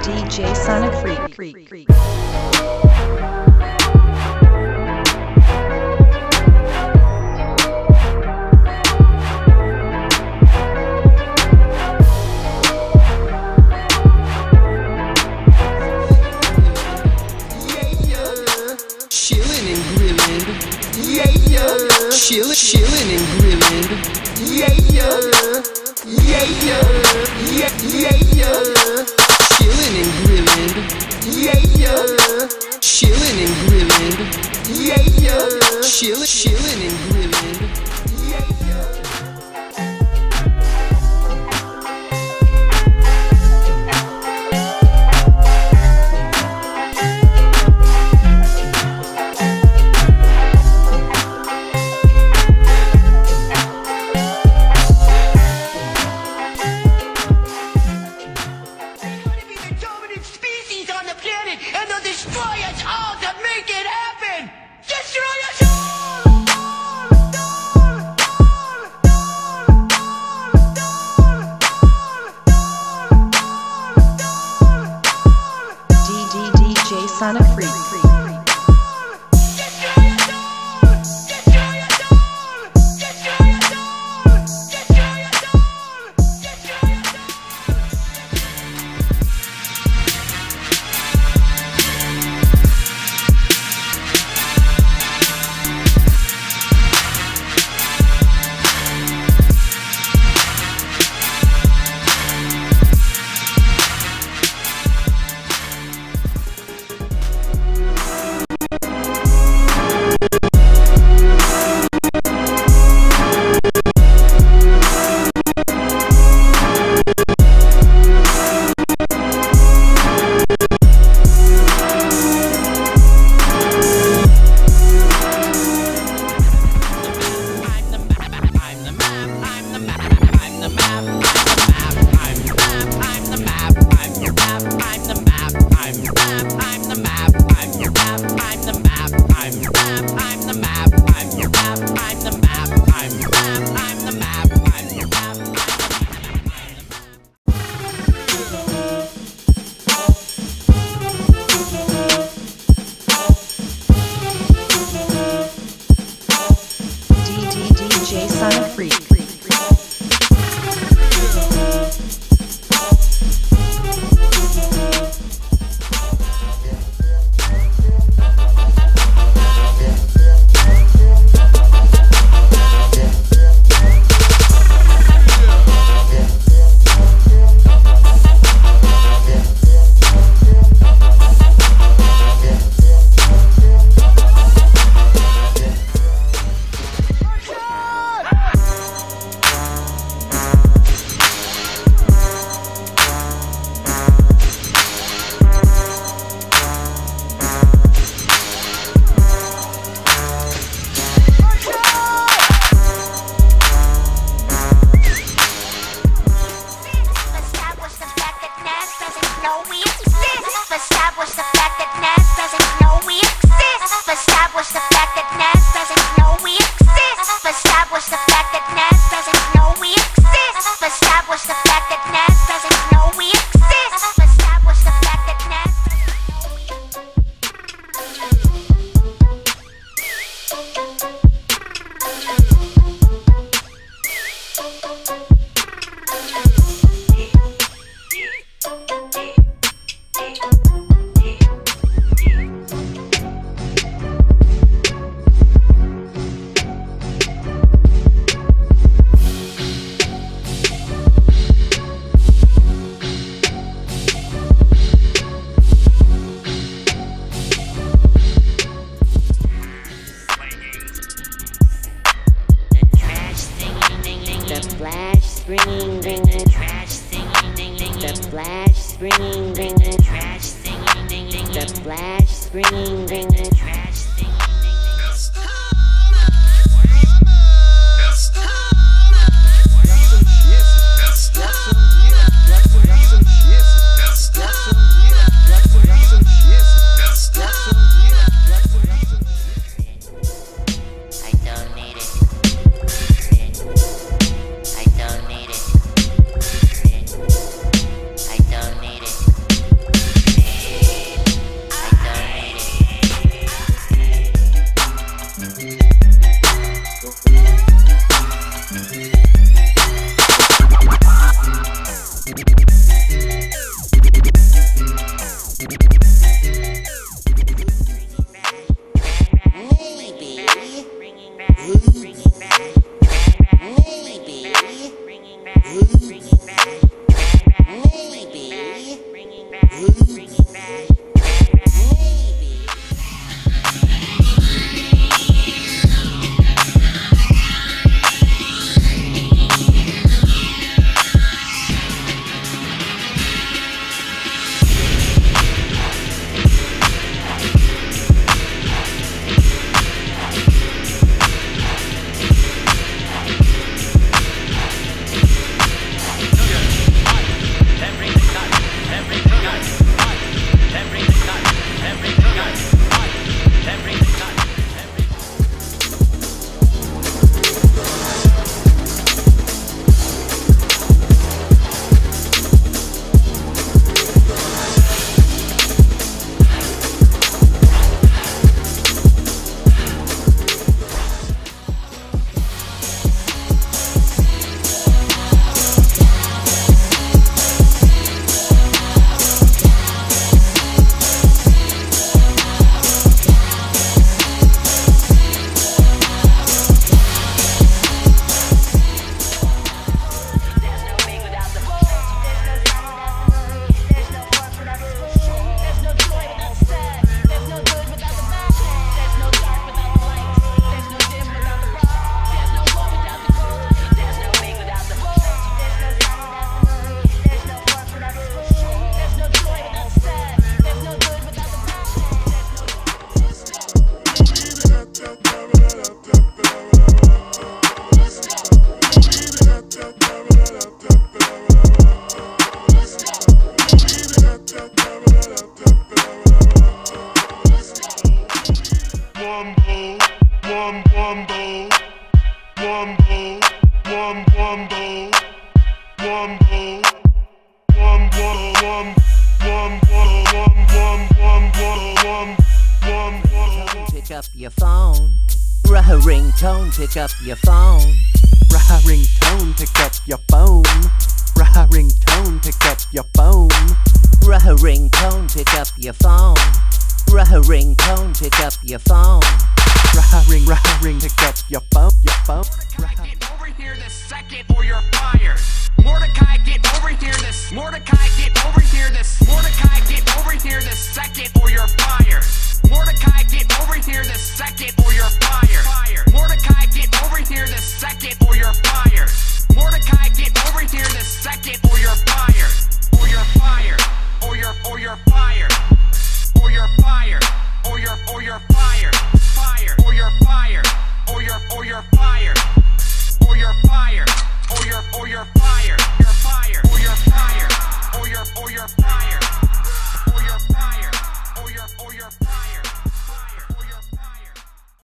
DJ SonicFreak. Chillin' and grillin', yeah, yeah, yeah, yeah, yeah, yeah. Chillin' and grillin', yeah, yeah. Chillin' and grillin', yeah, yeah. Chillin' and grillin', yeah, yeah. And they'll destroy us all to make it happen! Destroy us all! DJ SonicFreak. DJ SonicFreak. Bringing the trash singing, the flash springing the trash singing, the flash springing the trash singing. Pick up your phone. Ringtone, pick up your phone. Ringtone, pick up your phone. Ringtone, pick up your phone. Ringtone, pick up your phone. Ringtone, pick up your phone. Ring, pick up your phone, your phone. Mordecai, get over here this second or you're fired. Mordecai, get over here this. Mordecai.